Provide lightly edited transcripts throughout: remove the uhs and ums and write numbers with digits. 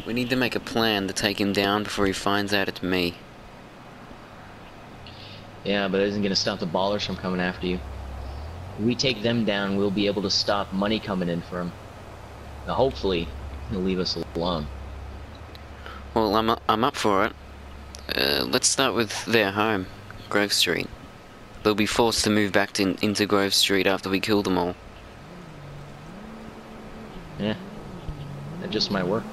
We need to make a plan to take him down before he finds out it's me. Yeah, but it isn't gonna stop the ballers from coming after you. If we take them down, we'll be able to stop money coming in for him. Now, hopefully, he'll leave us alone. Well, I'm up for it. Let's start with their home, Grove Street. They'll be forced to move back into Grove Street after we kill them all. Yeah, that just might work.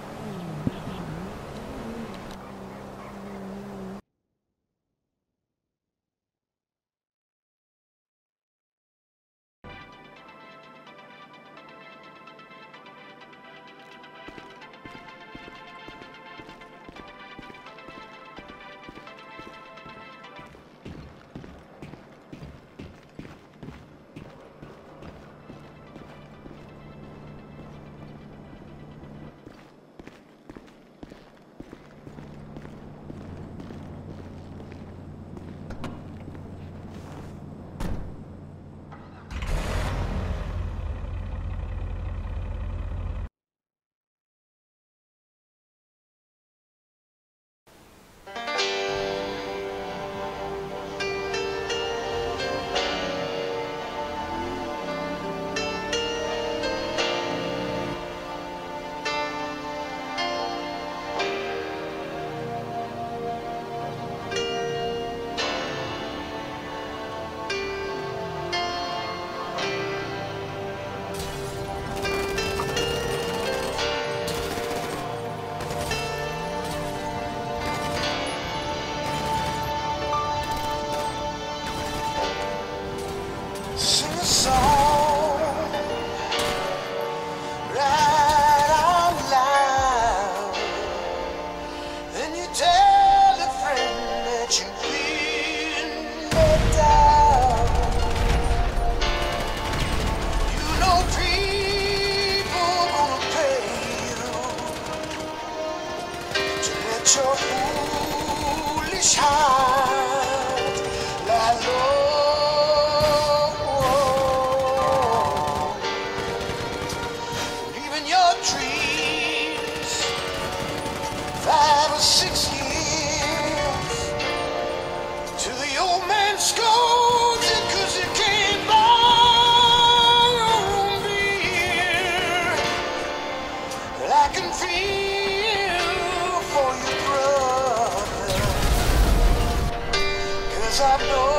Sing a song right out loud. Then you tell a friend that you've been let down. You know people gonna pay you to let your foolish heart lie low. Dreams 5 or 6 years till the old man scolds you 'cause you can't buy your own beer. But I can feel for you, brother, 'cause I know